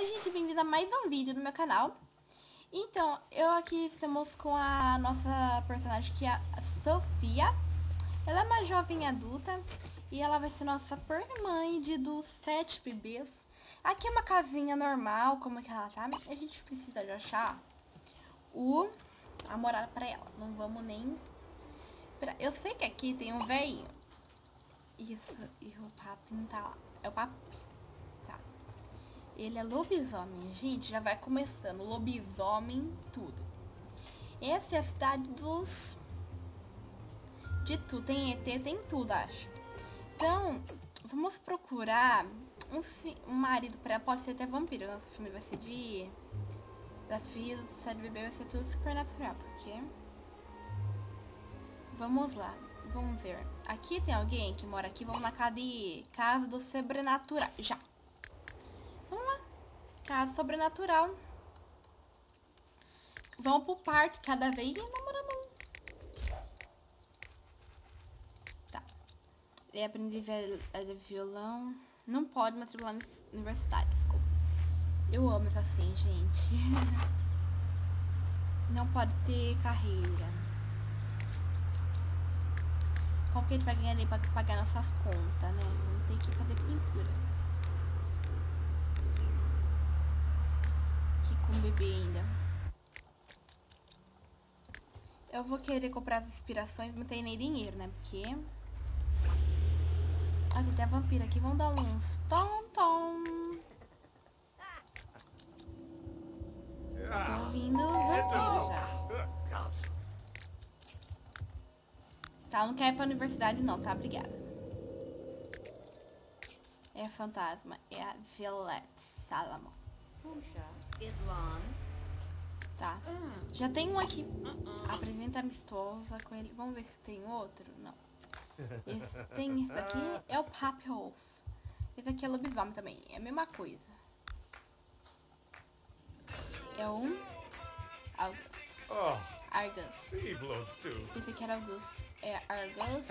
gente, bem-vindo a mais um vídeo no meu canal. Então, eu aqui estamos com a nossa personagem, que é a Sofia. Ela é uma jovem adulta e ela vai ser nossa mãe dos 7 bebês. Aqui é uma casinha normal, como que ela tá. A gente precisa de achar a morada pra ela. Não vamos nem... Eu sei que aqui tem um velhinho. Isso, e o papi não tá lá. É o papi. Ele é lobisomem, gente, já vai começando. Lobisomem, tudo. Essa é a cidade dos... de tudo. Tem ET, tem tudo, acho. Então, vamos procurar um marido pra ela. Pode ser até vampiro. Nosso filme vai ser de... Desafio, de bebê vai ser tudo supernatural, porque... Vamos lá, vamos ver. Aqui tem alguém que mora aqui. Vamos na casa do sobrenatural. Já. Vamos lá. Casa sobrenatural. Vamos pro parque cada vez e namorando um. Tá. Ele aprende violão. Não pode matricular na universidade, desculpa. Eu amo isso assim, gente. Não pode ter carreira. Como que a gente vai ganhar ali pra pagar nossas contas, né? Não tem que fazer pintura. Com o bebê ainda. Eu vou querer comprar as inspirações, mas não tem nem dinheiro, né? Porque... Ah, tem até a vampira aqui. Vamos dar uns tom-tom. Tô ouvindo vampiro já. Tá, não quer ir pra universidade não, tá? Obrigada. É a fantasma. É a Violette Salomon. Tá. Já tem um aqui. Apresenta amistosa com ele. Vamos ver se tem outro. Não. Tem esse aqui. É o Papi Wolf. Esse aqui é lobisomem também. É a mesma coisa. É um Augusto. Argus. Esse aqui era Augusto. É Argus.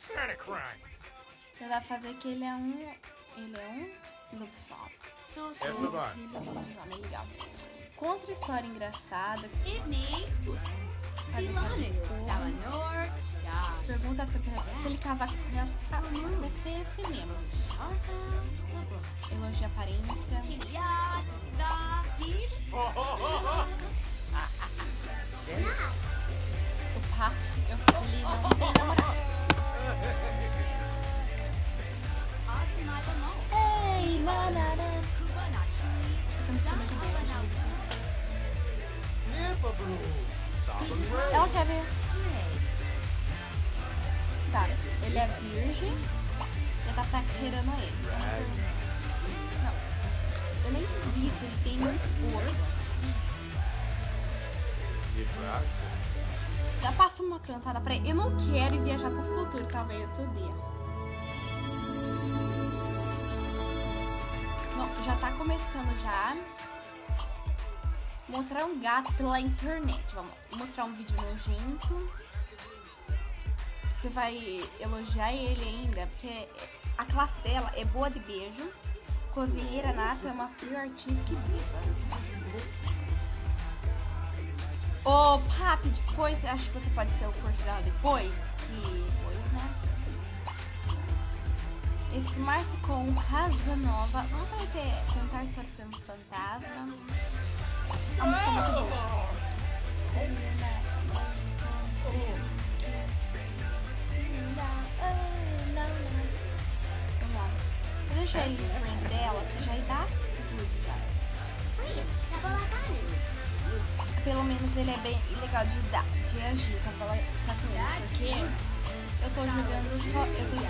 Você vai fazer que ele é um... lobisomem. Lobisomem, legal. Conta história engraçada. Pergunta se ele casar com ela. Vai ser esse mesmo. Elogia a aparência. O papo, ele não tem namorado. Ei, nanara. Ela quer ver. Tá, ele é virgem. Você tá paquerando ele. Não. Eu nem vi se ele tem esposa. Já passa uma cantada pra ele. Eu não quero viajar pro futuro, talvez outro dia. Não, já tá começando já. Mostrar um gato pela internet. Vamos mostrar um vídeo nojento. Você vai elogiar ele ainda, porque a classe dela é boa de beijo. Cozinheira nata, é uma frio artística e diva. Ô, papi, depois, acho que você pode ser o curso dela depois. Depois, né? Esse Marcio com Casa Nova. Vamos fazer contar história sobre um fantasma. A música é muito boa. Vamos lá. Vou deixar aí o friend dela, que já dá tudo já. Pelo menos ele é bem legal de agir com ela, porque eu tô jogando só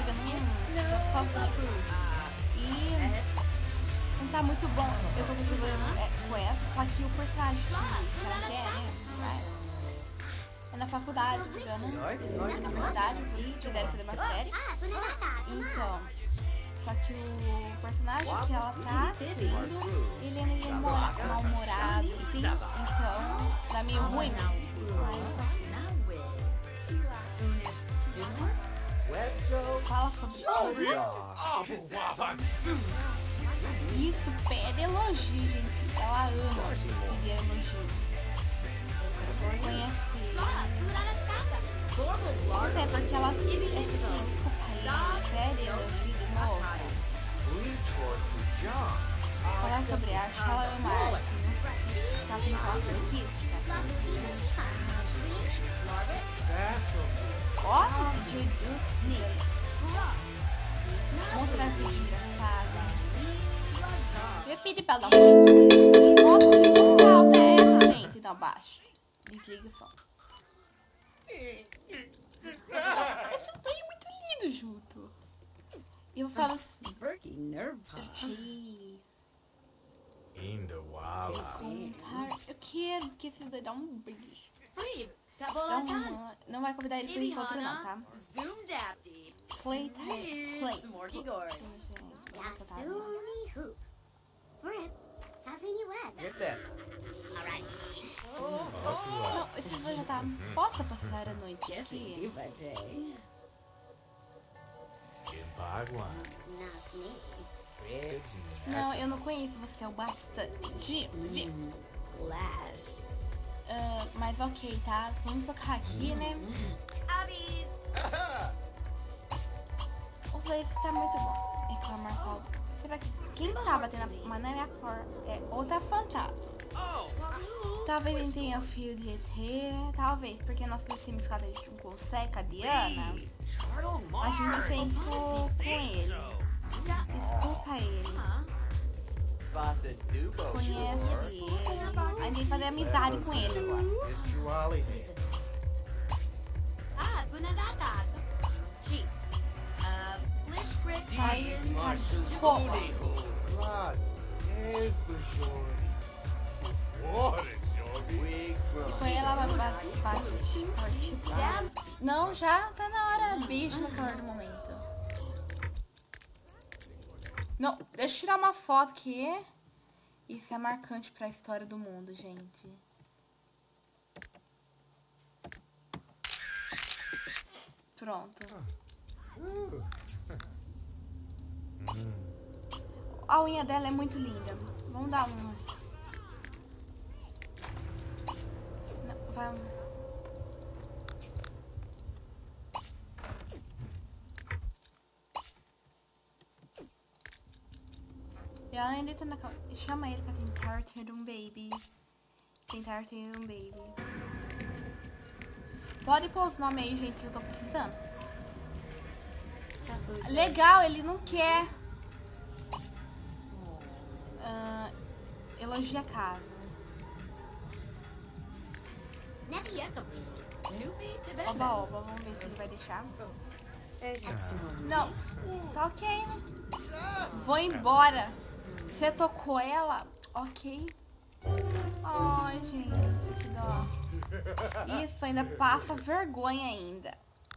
e não tá muito bom. Eu tô jogando com essa, só que o personagem que ela quer, né? É na faculdade, jogando na universidade, que quiseram fazer uma série. Então, só que o personagem que ela tá tendo, ele é meio mal-humorado, assim, então dá meio ruim. Fala sobre isso. Isso, pede elogio, gente. Ela ama pedir elogio. Conhece. Não sei, porque ela assim, desculpa aí, pede elogio de novo. Falar sobre arte, ela ama arte. Tá com aquela artística. Ó, Juju Nick. Outra vídeo engraçada. Eu ia pedir pra ela dar um. Nossa, que música alta é essa, gente? Então baixa. Desliga o som. Esse tom é muito lindo junto. E eu falo assim. Eu quero que esses dois dão um beijo. Não vai convidar ele pro encontro não, tá? Playtime. Não, esses dois já tá. Posso passar a noite aqui? Não, eu não conheço você o bastante. Mas ok, tá? Vamos tocar aqui, né? O Blaze tá muito bom. Reclamar só. Será que quem tá batendo uma na minha porta é outra fantasma? Talvez ele tenha fio de ET, talvez, porque nós descemos cada vez que consegue com a Diana. A gente sempre com ele. Desculpa ele. Conhece ele. A gente tem que fazer amizade com ele agora. E foi ela participar. Não, já tá na hora. Beijo no calor do momento. Não, deixa eu tirar uma foto aqui. Isso é marcante pra história do mundo, gente. Pronto. A unha dela é muito linda. Vamos dar uma. Não, vamos. E ela ainda tá na cama. Chama ele pra tentar ter um baby. Tentar ter um baby. Pode pôr os nomes aí, gente, que eu tô precisando. Legal, ele não quer. Elogia a casa. Oba, oba, vamos ver se ele vai deixar. Não, tá ok, né? Vou embora. Você tocou ela? Ok. Ai, gente, que dó. Isso, ainda passa vergonha ainda.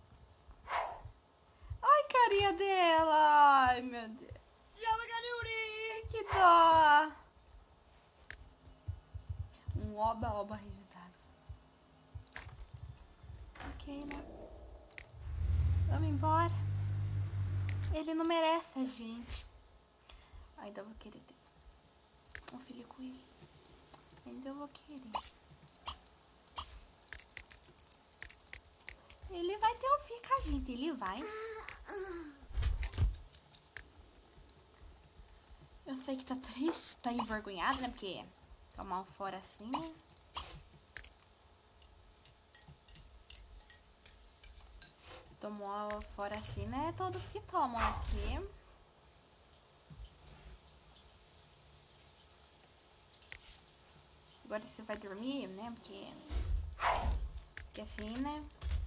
Ai, carinha dela. Ai, meu Deus. Que dó. Um oba-oba registrado. Ok, né? Vamos embora. Ele não merece a gente. Ainda vou querer ter um filho com ele. Ainda vou querer. Ele vai ter um filho com a gente. Ele vai. Eu sei que tá triste, tá envergonhado, né? Porque tomar um fora assim, né? Tomou fora assim, né? Todos que tomam aqui. Agora você vai dormir, né? Porque assim, né?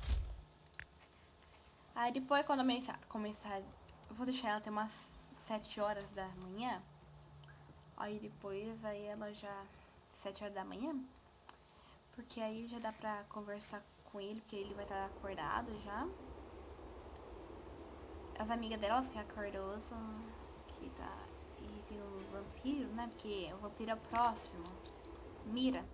Aí depois quando eu começar, eu vou deixar ela até umas 7 horas da manhã. Aí depois, aí ela já 7 horas da manhã. Porque aí já dá pra conversar com ele, porque ele vai estar acordado já. As amigas delas, que é a Cardoso, que tá... E tem o vampiro, né? Porque o vampiro é o próximo. Mira.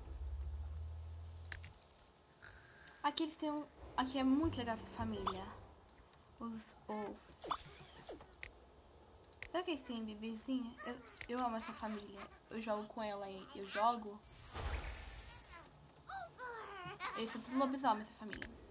Aqui eles têm um... Aqui é muito legal essa família. Os Será que eles têm bebezinha? Eu amo essa família. Eu jogo com ela e eu jogo. Eles são tudo lobisomem, essa família.